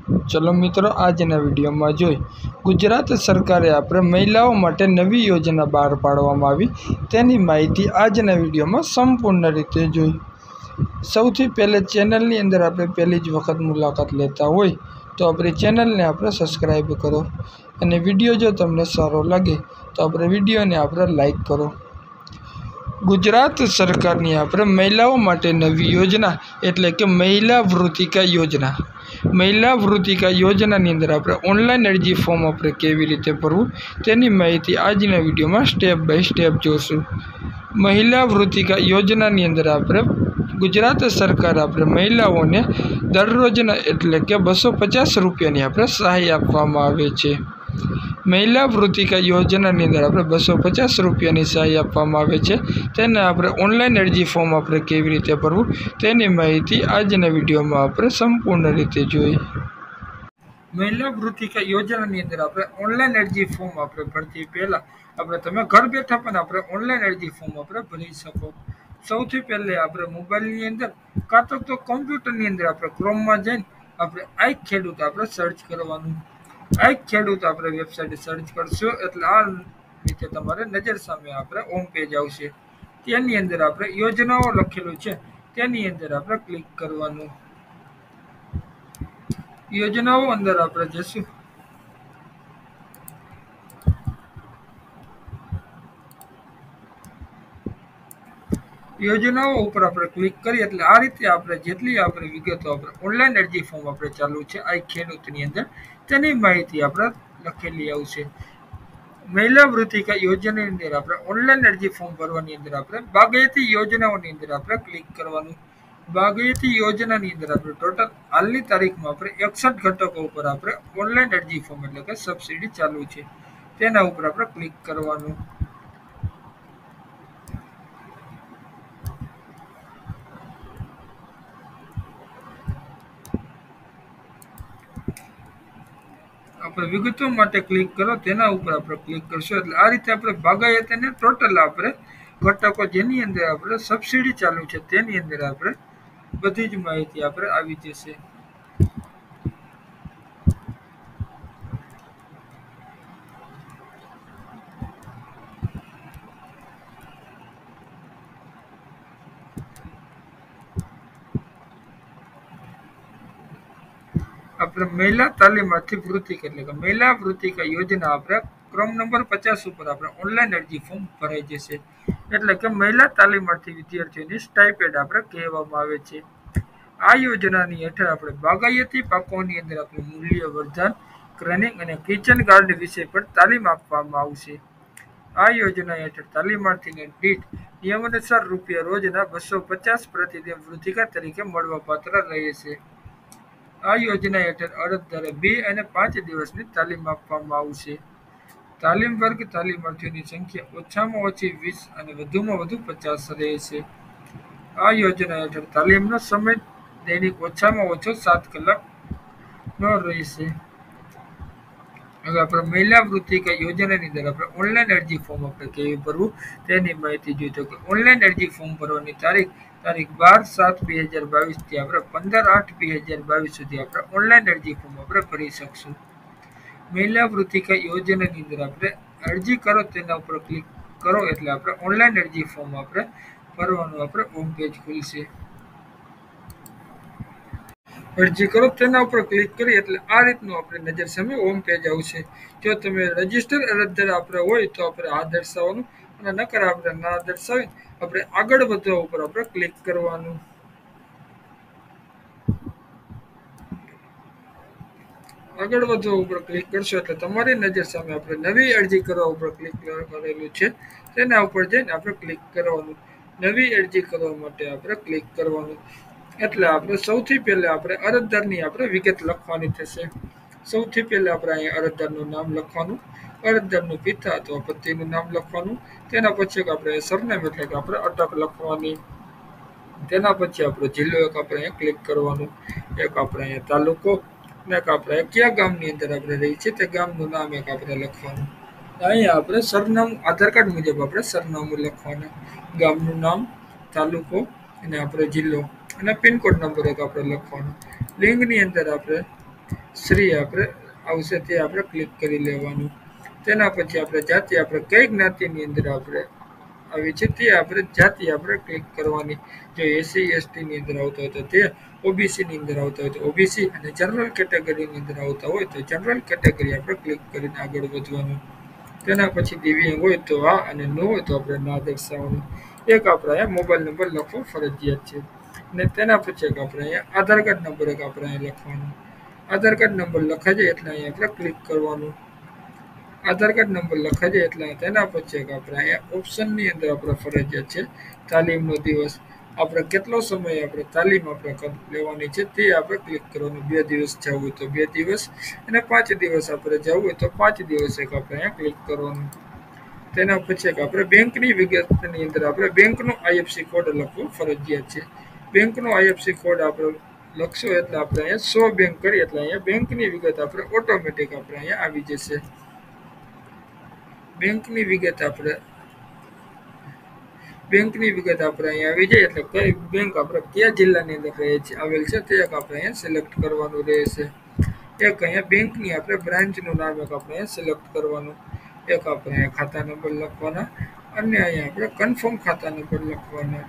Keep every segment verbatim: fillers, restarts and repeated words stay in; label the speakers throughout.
Speaker 1: चलो मित्रों, આજના વિડીયોમાં જોઈ ગુજરાત સરકારે આપણે મહિલાઓ માટે નવી યોજના બહાર પાડવામાં આવી તેની માહિતી આજના વિડીયોમાં સંપૂર્ણ રીતે જોઈ। સૌથી પહેલે ચેનલની અંદર આપણે પહેલી જ વખત મુલાકાત લેતા હોય તો આપણી ચેનલને આપણે સબસ્ક્રાઈબ કરો અને વિડીયો જો તમને સારો લાગે તો આપણે વિડીયોને આપણે લાઈક કરો। ગુજરાત સરકારની આપણે મહિલાઓ માટે નવી યોજના એટલે કે મહિલા વૃત્તિકા યોજના મહિલા વૃત્તિકા યોજનાની અંદર આપણે ઓનલાઈન અરજી ફોર્મ આપણે કેવી રીતે ભરવું તેની માહિતી આજના વિડીયોમાં સ્ટેપ બાય સ્ટેપ જોશું। મહિલા વૃત્તિકા યોજનાની અંદર આપણે ગુજરાત સરકાર આપણે મહિલાઓને દરરોજના એટલે કે બસો પચાસ રૂપિયાની આપણે સહાય આપવામાં આવે છે। મહિલા વૃત્તિકા યોજનાની અંદર આપણે બસો પચાસ રૂપિયાની સહાય આપવામાં આવે છે તેને આપણે ઓનલાઈન અરજી ફોર્મ આપણે કેવી રીતે ભરવું તેની માહિતી આજના વિડીયોમાં આપણે સંપૂર્ણ રીતે જોઈ। મહિલા વૃત્તિકા યોજનાની અંદર આપણે ઓનલાઈન અરજી ફોર્મ આપણે ભરતી પહેલાં આપણે તમે ઘર બેઠા પણ આપણે ઓનલાઈન અરજી ફોર્મ આપણે ભરી શકો। સૌથી પહેલે આપણે મોબાઈલની અંદર કાં તો તો કોમ્પ્યુટરની અંદર આપણે ક્રોમમાં જઈને આપણે આઈ ખેડૂત આપણે સર્ચ કરવાનું। આઈ ખેડૂત આપણે વેબસાઇટ સર્ચ કરશો એટલે આ રીતે તમારે નજર સામે આપણે હોમ પેજ આવશે। તેની અંદર આપણે યોજનાઓ લખેલું છે તેની અંદર આપણે ક્લિક કરવાનું। યોજનાઓ અંદર આપણે જશું યોજનાઓ ઉપર આપણે ક્લિક કરીએ એટલે આ રીતે આપણે જેટલી આપણે વિગતો આપણે ઓનલાઈન અરજી ફોર્મ આપણે ચાલુ છે આ ખેડૂતની અંદર તેની માહિતી આપણે લખેલી આવશે। મહિલા વૃત્તિકા યોજનાની અંદર આપણે ઓનલાઈન અરજી ફોર્મ ભરવાની અંદર આપણે બાગાયતી યોજનાઓની અંદર આપણે ક્લિક કરવાનું। બાગાયતી યોજનાની અંદર આપણે ટોટલ હાલની તારીખમાં આપણે એકસઠ ઘટકો ઉપર આપણે ઓનલાઈન અરજી ફોર્મ એટલે કે સબસિડી ચાલુ છે તેના ઉપર આપણે ક્લિક કરવાનું। આપણે વિગતો માટે ક્લિક કરો તેના ઉપર આપણે ક્લિક કરશો એટલે આ રીતે આપણે બાગાયતીને ટોટલ આપણે ઘટકો જેની અંદર આપણે સબસિડી ચાલુ છે તેની અંદર આપણે બધી જ માહિતી આપણે આવી જશે। આપણે મહિલા તાલીમાર્થી વૃત્તિક એટલે કે મહિલા વૃત્તિકા યોજના આપણે ક્રમ નંબર પચાસ ઉપર આપણે ઓનલાઈન અરજી ફોર્મ ભરાઈ જશે એટલે કે મહિલા તાલીમાર્થી વિદ્યાર્થીઓની સ્ટાઇપેન્ડ આપણે કહેવામાં આવે છે। આ યોજનાની હેઠળ આપણે બાગાયતી પાકોની અંદર આપણે મૂલ્ય વર્ધન ક્રનિંગ અને કિચન ગાર્ડન વિશે પણ તાલીમ આપવામાં આવશે। આ યોજના હેઠળ તાલીમાર્થીને દીઠ નિયમાનુસાર રૂપિયા રોજના બસો પચાસ પ્રતિદિન વૃત્તિકા તરીકે મળવાપાત્ર રહેશે। આ યોજના હેઠળ અરજદારે બે અને પાંચ દિવસની તાલીમ આપવામાં આવશે। તાલીમ વર્ગ તાલીમાર્થીઓની સંખ્યા ઓછામાં ઓછી વીસ અને વધુમાં વધુ પચાસ રહેશે। આ યોજના હેઠળ તાલીમનો સમય દૈનિક ઓછામાં ઓછો સાત કલાકનો રહેશે। હવે આપણે મહિલા વૃત્તિકા યોજનાની અંદર આપણે ઓનલાઈન અરજી ફોર્મ આપણે કેવી ભરવું તેની માહિતી જોઈએ તો કે ઓનલાઈન અરજી ફોર્મ ભરવાની તારીખ તારીખ બાર સાત બે હજાર બાવીસથી આપણે પંદર આઠ બે હજાર બાવીસ સુધી આપણે ઓનલાઈન અરજી ફોર્મ આપણે ભરી શકશું। મહિલા વૃત્તિકા યોજનાની અંદર આપણે અરજી કરો તેના ઉપર ક્લિક કરો એટલે આપણે ઓનલાઈન અરજી ફોર્મ આપણે ભરવાનું આપણે હોમ પેજ ખુલશે। અરજી કરો તેના ઉપર ક્લિક કરી એટલે આ રીતનું આપણે નજર સામે હોમ પેજ આવશે। જો તમે રજીસ્ટર અરજદાર આપણે હોય તો આપણે આ દર્શાવવાનું અને નકર આપણે ના દર્શાવી આપણે આગળ વધવા ઉપર આપણે ક્લિક કરવાનું। આગળ વધવા ઉપર ક્લિક કરશો એટલે તમારી નજર સામે આપણે નવી અરજી કરવા ઉપર ક્લિક કરેલું છે તેના ઉપર જઈને આપણે ક્લિક કરવાનું। નવી અરજી કરવા માટે આપણે ક્લિક કરવાનું એટલે આપણે સૌથી પહેલા આપણે અરજદારની આપણે વિગત લખવાની થશે। સૌથી પહેલા આપણે અહીંયા અરજદારનું નામ લખવાનું, અરજદારનું પિતા અથવા પતિનું નામ લખવાનું, તેના પછી આપણે સરનેમ એટલે કે આપણે અટક લખવાની, તેના પછી આપણો જિલ્લો એક આપણે અહીંયા ક્લિક કરવાનું, એક આપણે અહીંયા તાલુકો ને એક આપણે કયા ગામની અંદર આપણે રહી છીએ તે ગામનું નામ એક આપણે લખવાનું। અહીંયા આપણે સરનામું આધાર કાર્ડ મુજબ આપણે સરનામું લખવાનું, ગામનું નામ, તાલુકો અને આપણે જિલ્લો અને પિનકોડ નંબર એક આપણે લખવાનો। લિંગની અંદર આપણે શ્રી આપણે આવશે તે આપણે ક્લિક કરી લેવાનું. તેના પછી આપણે જાતિ આપણે કઈ જ્ઞાતિની અંદર આપણે આવી છે તે આપણે જાતિ આપણે ક્લિક કરવાની. જો એસસી એસટીની અંદર આવતા હોય તો તે, ઓબીસીની અંદર આવતા હોય તો ઓબીસી, અને જનરલ કેટેગરીની અંદર આવતા હોય તો જનરલ કેટેગરી આપણે ક્લિક કરીને આગળ વધવાનું. તેના પછી દિવ્યાંગ હોય તો હા, અને ન હોય તો આપણે ના દર્શાવવાનું. એક આપણે અહીંયા મોબાઈલ નંબર લખવો ફરજિયાત છે. અને તેના પછી એક આપણે અહીંયા આધાર કાર્ડ નંબર એક આપણે અહીંયા લખવાનો. આધાર કાર્ડ નંબર લખાઈ જાય એટલે અહીંયા આપણે ક્લિક કરવાનું. આધાર કાર્ડ નંબર લખાઈ જાય એટલે તેના પછી એક આપણે અહીંયા ઓપ્શનની અંદર આપણે ફરજિયાત છે તાલીમનો દિવસ. આપણે કેટલો સમય આપણે તાલીમ આપણે લેવાની છે તે આપણે ક્લિક કરવાનું. બે દિવસ જવું હોય તો બે દિવસ, અને પાંચ દિવસ આપણે જવું હોય તો પાંચ દિવસ એક આપણે અહીંયા ક્લિક કરવાનું. તેના પછી એક આપણે બેંકની વિગતની અંદર આપણે બેંકનો આઈએફસી કોડ લખવો ફરજિયાત છે. બેંકનો આઈએફસી કોડ આપણે લખશો એટલે આપણે અહીંયા સો બેંક કરી એટલે અહીંયા બેંકની વિગત આપણે ઓટોમેટિક આપણે અહીંયા આવી જશે. બેંકની વિગત આપણે બેંકની વિગત આપણે અહીંયા આવી જાય એટલે કઈ બેંક આપણે કયા જિલ્લાની અંદર રહે છે આવેલ છે તે એક આપણે અહીંયા સિલેક્ટ કરવાનું રહેશે. એક અહીંયા બેંકની આપણે બ્રાન્ચનું નામ એક આપણે અહીંયા સિલેક્ટ કરવાનું. એક આપણે અહીંયા ખાતા નંબર લખવાના, અને અહીંયા આપણે કન્ફર્મ ખાતા નંબર લખવાના.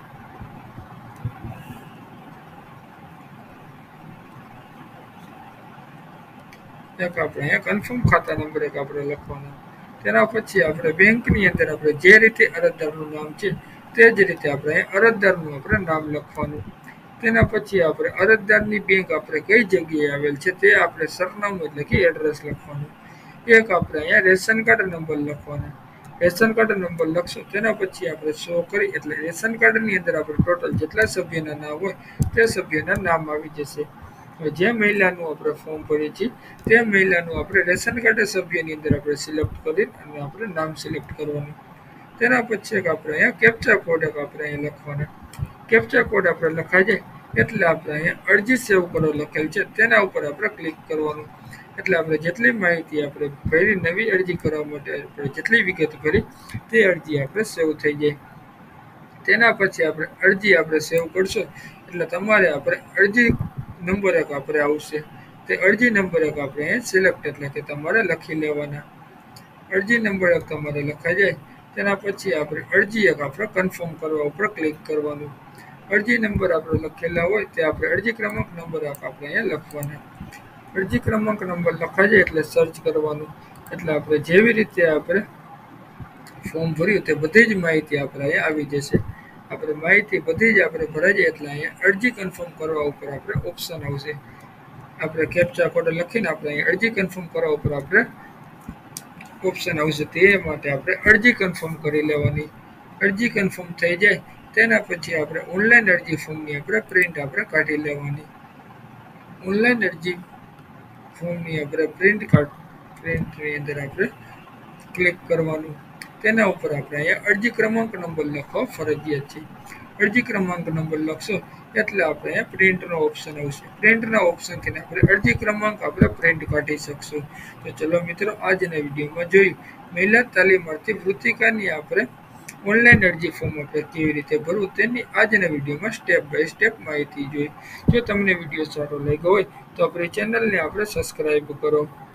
Speaker 1: એક આપણે અહીંયા કન્ફર્મ ખાતા નંબર એક આપણે લખવાના. તેના પછી આપણે બેંકની અંદર આપણે જે રીતે અરજદારનું નામ છે તે જ રીતે આપણે અરજદારનું આપણે નામ લખવાનું. તેના પછી આપણે અરજદારની બેંક આપણે કઈ જગ્યાએ આવેલ છે તે આપણે સરનામું એટલે કે એડ્રેસ લખવાનું. એક આપણે અહીંયા રેશન કાર્ડ નંબર લખવાના. રેશન કાર્ડ નંબર લખશો તેના પછી આપણે શો કરી એટલે રેશન કાર્ડની અંદર આપણે ટોટલ જેટલા સભ્યના નામ હોય તે સભ્યના નામ આવી જશે. જે મહિલાનું આપણે ફોર્મ ભરીએ છીએ તે મહિલાનું આપણે રેશન કાર્ડ સભ્યની અંદર આપણે સિલેક્ટ કરી અને આપણે નામ સિલેક્ટ કરવાનું. તેના પછી એક આપણે અહીંયા કેપ્ચા કોડ એક આપણે અહીંયા લખવાના. કેપ્ચા કોડ આપણે લખાઈ જાય એટલે આપણે અહીંયા અરજી સેવ કરો લખેલ છે તેના ઉપર આપણે ક્લિક કરવાનું. એટલે આપણે જેટલી માહિતી આપણે ભરી નવી અરજી કરવા માટે આપણે જેટલી વિગત ભરી તે અરજી આપણે સેવ થઈ જાય. તેના પછી આપણે અરજી આપણે સેવ કરશો એટલે તમારે આપણે અરજી નંબર એક આપણે આવશે. તે અરજી નંબર એક આપણે અહીંયા સિલેક્ટ એટલે કે તમારે લખી લેવાના. અરજી નંબર એક તમારે લખાઈ જાય તેના પછી આપણે અરજી એક આપણે કન્ફર્મ કરવા ઉપર ક્લિક કરવાનું. અરજી નંબર આપણે લખેલા હોય તે આપણે અરજી ક્રમાંક નંબર એક આપણે અહીંયા લખવાના. અરજી ક્રમાંક નંબર લખાઈ જાય એટલે સર્ચ કરવાનું. એટલે આપણે જેવી રીતે આપણે ફોર્મ ભર્યું તે બધી જ માહિતી આપણે અહીંયા આવી જશે. આપણે માહિતી બધી જ આપણે ભરાઈ જાય એટલે અહીંયા અરજી કન્ફર્મ કરવા ઉપર આપણે ઓપ્શન આવશે. આપણે કેપ્ચા કોડ લખીને આપણે અહીંયા અરજી કન્ફર્મ કરવા ઉપર આપણે ઓપ્શન આવશે. તે માટે આપણે અરજી કન્ફર્મ કરી લેવાની. અરજી કન્ફર્મ થઈ જાય તેના પછી આપણે ઓનલાઈન અરજી ફોર્મની આપણે પ્રિન્ટ આપણે કાઢી લેવાની. ઓનલાઈન અરજી ફોર્મની આપણે પ્રિન્ટ કાઢ પ્રિન્ટની અંદર આપણે ક્લિક કરવાનું. તેના ઉપર આપણે અહીંયા અરજી ક્રમાંક નંબર લખવા ફરજિયાત છે. અરજી ક્રમાંક નંબર લખશો એટલે આપણે અહીંયા પ્રિન્ટનો ઓપ્શન આવશે. પ્રિન્ટના ઓપ્શનથી આપણે અરજી ક્રમાંક આપણે પ્રિન્ટ કાઢી શકશું. તો ચલો મિત્રો, આજના વિડીયોમાં જોયું મહિલા તાલીમાર્થી વૃત્તિકાની આપણે ઓનલાઈન અરજી ફોર્મ આપણે કેવી રીતે ભરવું તેની આજના વિડીયોમાં સ્ટેપ બાય સ્ટેપ માહિતી જોઈ. જો તમને વિડીયો સારો લાગ્યો હોય તો આપણી ચેનલને આપણે સબસ્ક્રાઈબ કરો.